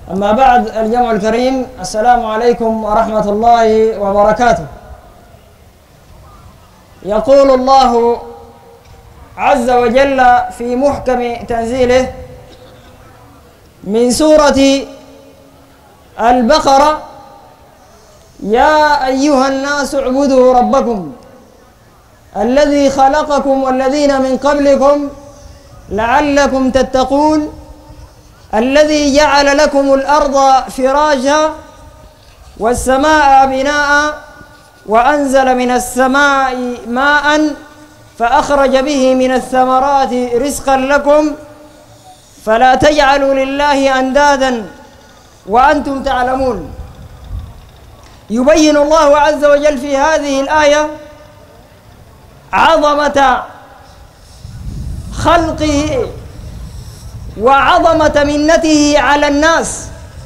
أما بعد، الجمع الكريم، السلام عليكم ورحمة الله وبركاته. يقول الله عز وجل في محكم تنزيله من سورة البقرة: يا أيها الناس اعبدوا ربكم الذي خلقكم والذين من قبلكم لعلكم تتقون الذي جعل لكم الأرض فراشا والسماء بناء وأنزل من السماء ماء فأخرج به من الثمرات رزقا لكم فلا تجعلوا لله أندادا وأنتم تعلمون. يبين الله عز وجل في هذه الآية عظمة خلقه وعظمة منته على الناس،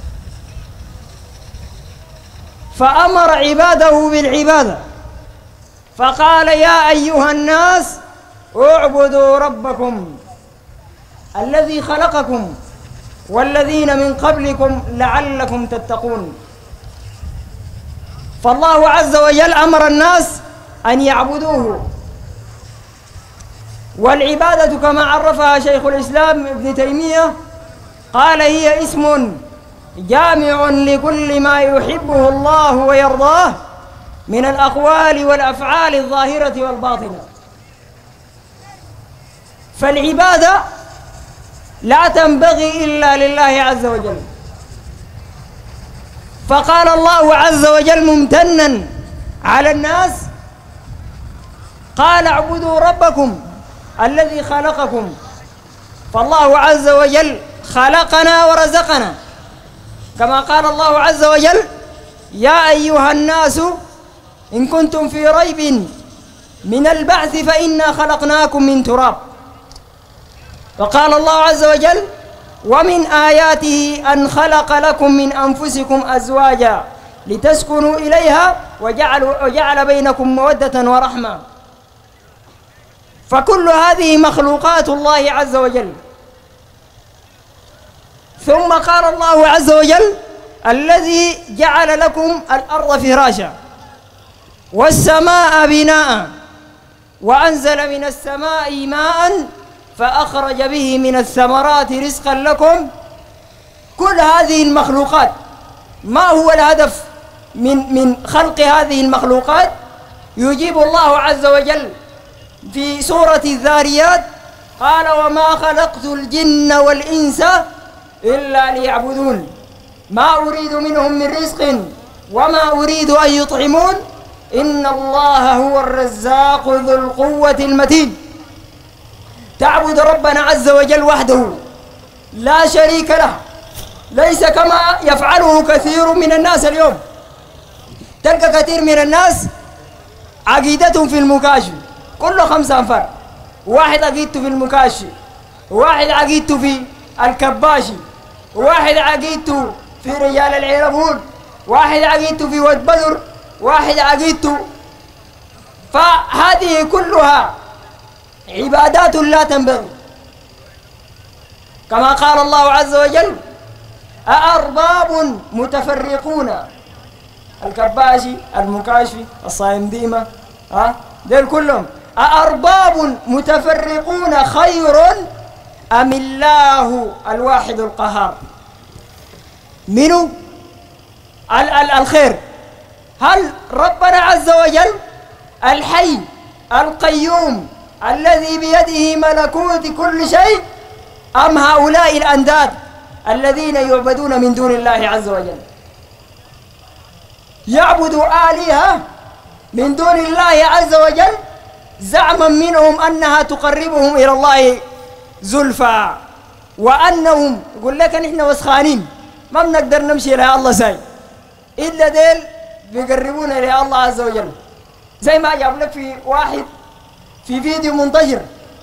فأمر عباده بالعبادة فقال: يا أيها الناس اعبدوا ربكم الذي خلقكم والذين من قبلكم لعلكم تتقون. فالله عز وجل أمر الناس أن يعبدوه، والعبادة كما عرفها شيخ الإسلام ابن تيمية قال: هي اسم جامع لكل ما يحبه الله ويرضاه من الأقوال والأفعال الظاهرة والباطنة. فالعبادة لا تنبغي إلا لله عز وجل، فقال الله عز وجل ممتنا على الناس قال: اعبدوا ربكم الذي خلقكم. فالله عز وجل خلقنا ورزقنا، كما قال الله عز وجل: يا أيها الناس إن كنتم في ريب من البعث فإنا خلقناكم من تراب. وقال الله عز وجل: ومن آياته أن خلق لكم من أنفسكم أزواجا لتسكنوا إليها وجعل بينكم مودة ورحمة. فكل هذه مخلوقات الله عز وجل. ثم قال الله عز وجل: الذي جعل لكم الأرض فراشا والسماء بناء وأنزل من السماء ماء فأخرج به من الثمرات رزقا لكم. كل هذه المخلوقات، ما هو الهدف من خلق هذه المخلوقات؟ يجيب الله عز وجل في سورة الذاريات قال: وما خلقت الجن والإنس إلا ليعبدون ما أريد منهم من رزق وما أريد أن يطعمون إن الله هو الرزاق ذو القوة المتين. تعبد ربنا عز وجل وحده لا شريك له، ليس كما يفعله كثير من الناس اليوم. تلقى كثير من الناس عقيدتهم في المكاشف، كله 5 أنفار، واحد عقيدته في المكاشف، واحد عقيدته في الكباشي، واحد عقيدته في رجال العربون، واحد عقيدته في ود بدر، واحد عقيدته. فهذه كلها عبادات لا تنبغي، كما قال الله عز وجل: أأرباب متفرقون، الكباشي، المكاشفي، الصايم ديمة، دول كلهم أأرباب متفرقون خير أم الله الواحد القهار؟ منو الخير؟ هل ربنا عز وجل الحي القيوم الذي بيده ملكوت كل شيء، أم هؤلاء الأنداد الذين يعبدون من دون الله عز وجل؟ يعبدوا آلهة من دون الله عز وجل زعما منهم أنها تقربهم إلى الله زلفى، وأنهم يقول لك نحن وسخانين ما بنقدر نمشي إلى الله ساي إلا ديل بيقربونا إلى الله عز وجل. زي ما جاب لك في واحد في فيديو منتشر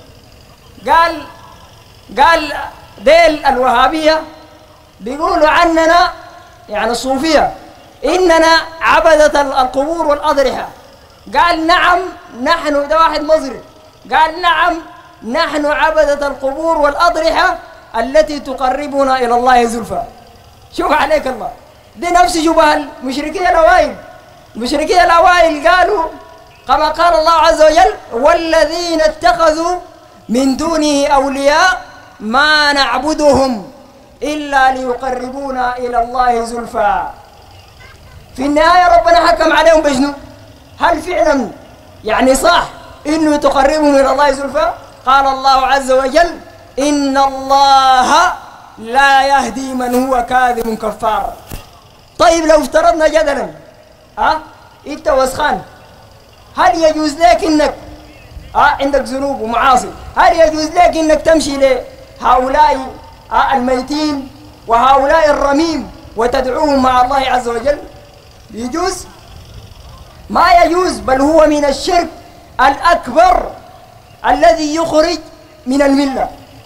قال ديل الوهابية بيقولوا عننا يعني الصوفية إننا عبدة القبور والأضرحة. قال نعم نحن، ده واحد مصري قال نعم نحن عبدة القبور والأضرحة التي تقربنا إلى الله زلفى. شوف عليك الله، دي نفس شبه المشركين الأوائل. المشركين الأوائل قالوا كما قال الله عز وجل: والذين اتخذوا من دونه أولياء ما نعبدهم إلا ليقربونا إلى الله زلفى. في النهاية ربنا حكم عليهم بشنو؟ هل فعلا يعني صح إنه تقربهم إلى الله زلفى؟ قال الله عز وجل: إن الله لا يهدي من هو كاذب كفار. طيب لو افترضنا جدلا انت وسخان، هل يجوز لك انك عندك ذنوب ومعاصي، هل يجوز لك انك تمشي لهؤلاء الميتين وهؤلاء الرميم وتدعوهم مع الله عز وجل؟ يجوز؟ ما يجوز، بل هو من الشرك الأكبر الذي يخرج من الملة.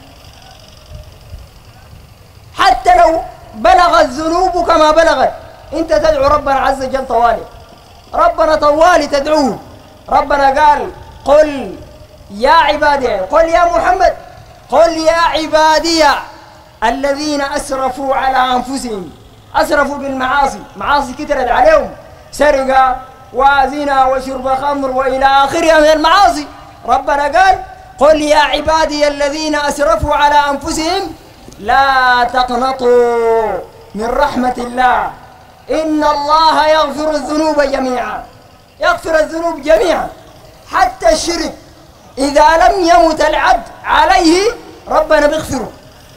حتى لو بلغت ذنوبك ما بلغت، انت تدعو ربنا عز وجل طوالي، ربنا طوالي تدعوه. ربنا قال: قل يا عبادي، قل يا محمد، قل يا عبادي الذين أسرفوا على أنفسهم، أسرفوا بالمعاصي، معاصي كترت عليهم، سرقة وزنا وشرب خمر وإلى آخرها من المعاصي. ربنا قال: قل يا عبادي الذين أسرفوا على أنفسهم لا تقنطوا من رحمة الله إن الله يغفر الذنوب جميعا. يغفر الذنوب جميعا، حتى الشرك إذا لم يمت العبد عليه ربنا بيغفره.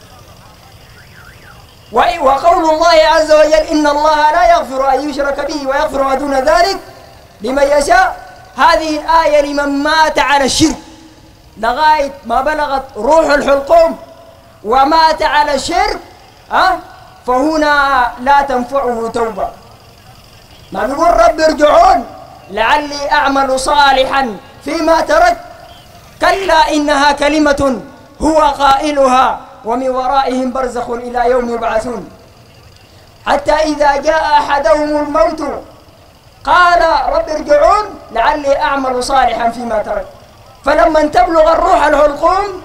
وقول الله عز وجل: إن الله لا يغفر أن يشرك به ويغفر ما دون ذلك لمن يشاء. هذه الآية لمن مات على الشرك لغاية ما بلغت روح الحلقوم ومات على الشرك، فهنا لا تنفعه توبة. ما بيقول: رب ارجعون لعلي أعمل صالحا فيما ترك، كلا إنها كلمة هو قائلها ومن ورائهم برزخ إلى يوم يبعثون. حتى إذا جاء أحدهم الموت قال: رب ارجعون لعلي أعمل صالحا فيما ترك. فلما تبلغ الروح الحلقوم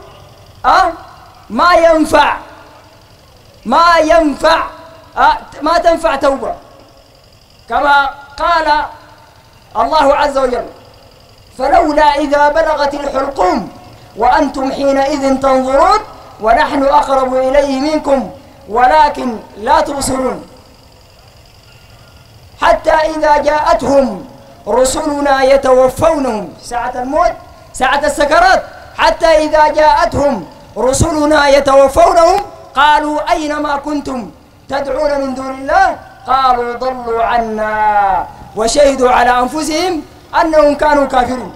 ما تنفع توبة، كما قال الله عز وجل: فلولا إذا بلغت الحلقوم وأنتم حينئذ تنظرون ونحن أقرب إليه منكم ولكن لا تبصرون. حتى إذا جاءتهم رسلنا يتوفونهم ساعة الموت، ساعة السكرات، حتى إذا جاءتهم رسلنا يتوفونهم قالوا: أين ما كنتم تدعون من دون الله؟ قالوا: ضلوا عنا وشهدوا على أنفسهم أنهم كانوا كافرين.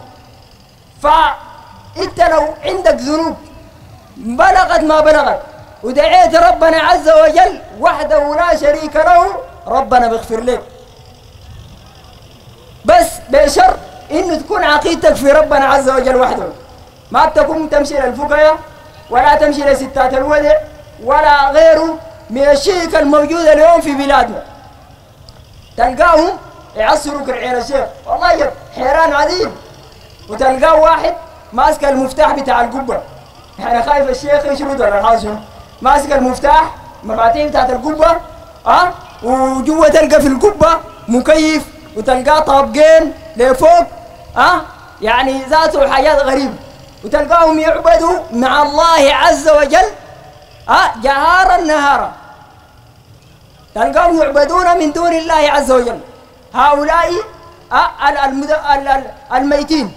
فأنت لو عندك ذنوب بلغت ما بلغت ودعيت ربنا عز وجل وحده لا شريك له، ربنا بيغفر لك، بس بشرط إنه تكون عقيدتك في ربنا عز وجل وحده. ما تكون تمشي للفقراء ولا تمشي لستات الودع ولا غيره من الشرك الموجود اليوم في بلادنا. تلقاهم يعصروا كرعين الشيخ، والله حيران عديد، وتلقاه واحد ماسك المفتاح بتاع القبة، يعني خايف الشيخ يشرد ولا الحاصل، ماسك المفتاح مفاتيح بتاعت القبة وجوه تلقى في القبة مكيف، وتلقاه طابقين لفوق يعني ذاته حاجات غريبة، وتلقاهم يعبدوا مع الله عز وجل جهارا نهارا، تلقاهم يعبدون من دون الله عز وجل. هؤلاء الميتين،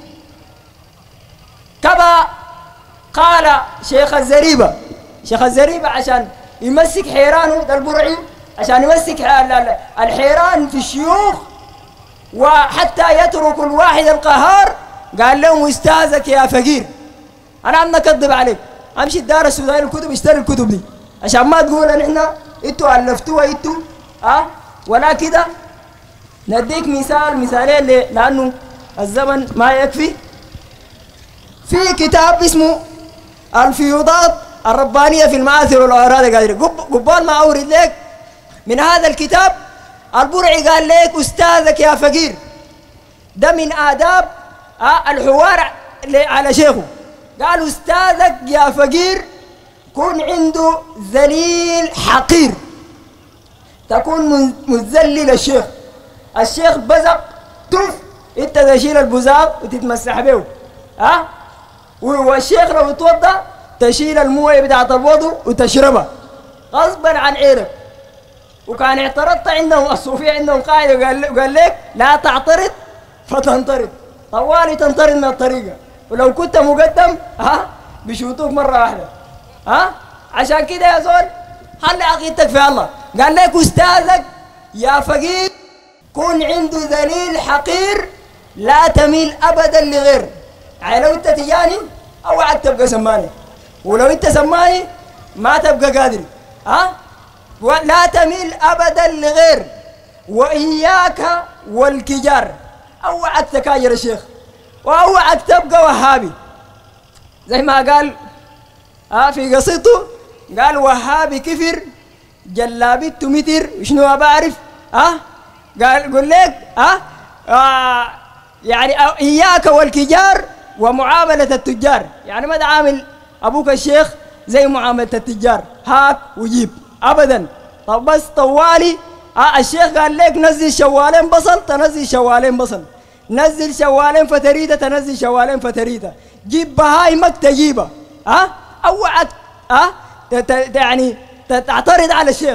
كما قال شيخ الزريبة عشان يمسك حيرانه ده البرعي، عشان يمسك الحيران في الشيوخ وحتى يترك الواحد القهار، قال لهم: استاذك يا فقير، انا عم نكذب عليك، امشي الدار السوداني الكتب اشتري الكتب دي عشان ما تقول ان احنا انتوا الفتوها انتوا ولا كده. نديك مثالين لانه الزمن ما يكفي. في كتاب اسمه الفيوضات الربانية في المآثر والأوراد القادرية، قبال ما أورد لك من هذا الكتاب، البرعي قال لك: أستاذك يا فقير. ده من آداب الحوار على شيخه، قال: أستاذك يا فقير كن عنده ذليل حقير، تكون متذلل الشيخ. الشيخ بزق تف، انت تشيل البزاق وتتمسح به. والشيخ لو اتوضا تشيل المويه بتاعت الوضوء وتشربها غصبا عن عينك. وكان اعترضت عندهم الصوفيه، عندهم قاعده قال لك لا تعترض فتنطرد، طوالي تنطرد من الطريقه، ولو كنت مقدم بيشوطوك مره واحده. عشان كده يا زول خلي عقيدتك في الله. قال لك استاذك يا فقير كون عنده ذليل حقير لا تميل ابدا لغير. يعني لو انت تجاني اوعك تبقى سماني، ولو انت سماني ما تبقى قادر. ولا تميل ابدا لغير، واياك والكجار. اوعك تكاجر الشيخ، واوعك تبقى وهابي زي ما قال في قصيدته، قال وهابي كفر جلابته متر شنو ما بعرف. قال قل لك يعني اياك والكجار ومعامله التجار. يعني ما تعامل ابوك الشيخ زي معامله التجار، هاك وجيب ابدا. طب بس طوالي الشيخ قال لك نزل شوالين بصل تنزل شوالين بصل، نزل شوالين فتريده تنزل شوالين فتريده، جيب بهايمك تجيبها. اوعك يعني تعترض على الشيخ،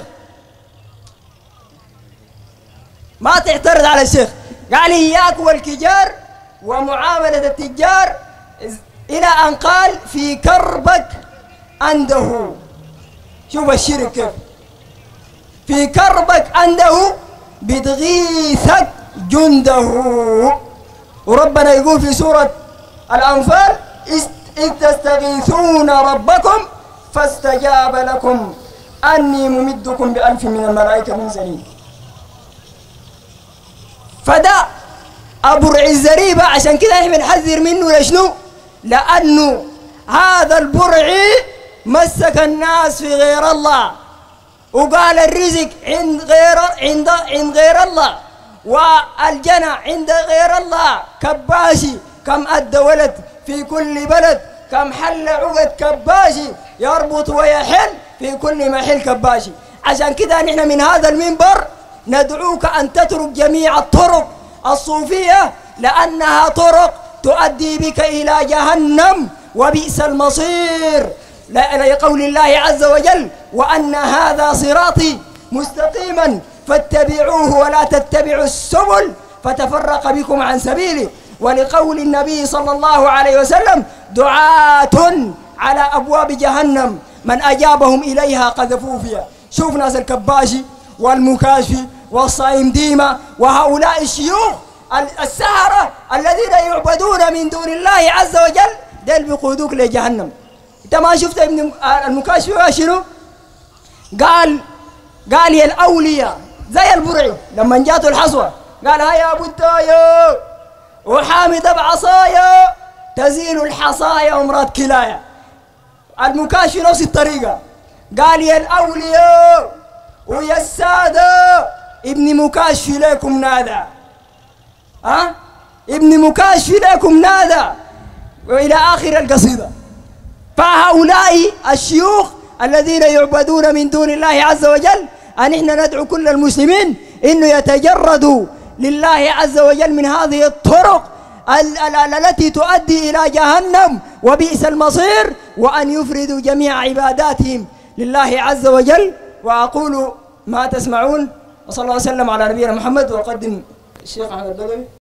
ما تعترض على الشيخ. قال إياك والكجار ومعاملة التجار، إلى أن قال في كربك عنده. شوف الشرك كيف، في كربك عنده بتغيثك جنده. وربنا يقول في سورة الأنفال إذ تستغيثون ربكم فاستجاب لكم أني ممدكم بألف من الملائكة منزلين. فده أبرع الزريبة. عشان كده احنا بنحذر منه. لشنو؟ لأنه هذا البرعي مسك الناس في غير الله، وقال الرزق عند غير الله، والجنة عند غير الله. كباشي كم أدى ولد في كل بلد، كم حل عقد كباشي يربط ويحل في كل محل كباشي. عشان كده نحن من هذا المنبر ندعوك أن تترك جميع الطرق الصوفية، لأنها طرق تؤدي بك إلى جهنم وبئس المصير. لقول الله عز وجل وأن هذا صراطي مستقيما فاتبعوه ولا تتبعوا السبل فتفرق بكم عن سبيله. ولقول النبي صلى الله عليه وسلم دعاة على أبواب جهنم من أجابهم إليها قذفوه فيها. شوف ناس الكباشي والمكاشفي والصائم ديمة وهؤلاء الشيوخ السحرة الذين يعبدون من دون الله عز وجل، دل بيقودوك لجهنم. انت ما شفت ابن المكاشفي شنو؟ قال يا الأولياء زي البرعي لما جاته الحصوة قال هيا أبو التايو وحامد بعصايا تزيل الحصايا ومرات كلايا. المكاشفي نفس الطريقة، قال يا الأولياء ويا السادة ابن مكاشفي لكم نادى. ابن مكاشفي لكم نادى وإلى آخر القصيدة. فهؤلاء الشيوخ الذين يعبدون من دون الله عز وجل أن احنا ندعو كل المسلمين انه يتجردوا لله عز وجل من هذه الطرق التي تؤدي إلى جهنم وبئس المصير، وأن يفردوا جميع عباداتهم لله عز وجل. وأقول ما تسمعون، وصلى الله وسلم على نبينا محمد. وأقدم الشيخ أحمد البدوي.